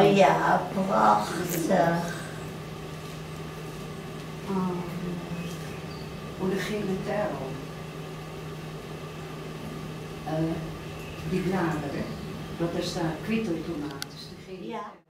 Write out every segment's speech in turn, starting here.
Oh ja, prachtig. Oh, de gele terrel. Die bladeren, dat is daar kwitteltomaat, dus de gele Ja. terrel.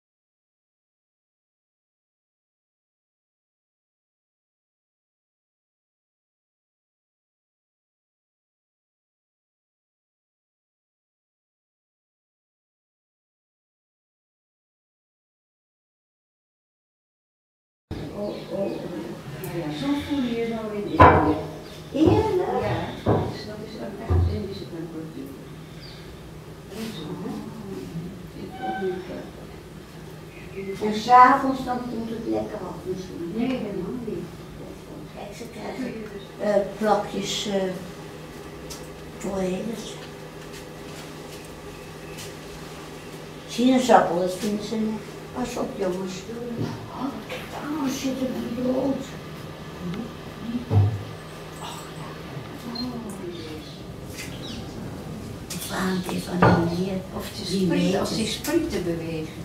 Ja, zo voel je je nou in Indië. Heerlijk. Ja, dus dat is ook echt Indische temperatuur. En s'avonds dan komt het lekker af misschien. Nee, helemaal niet. Kijk, ze krijgen plakjes, hoe heet het? Sinaasappel, dat vinden ze lekker. Pas op jongens. Oh, kijk, daar zit er die rood. Vaantje van hier. Of als die sprieten bewegen.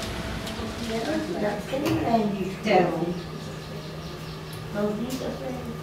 Dat kennen wij niet. Terrel. Ook niet als wij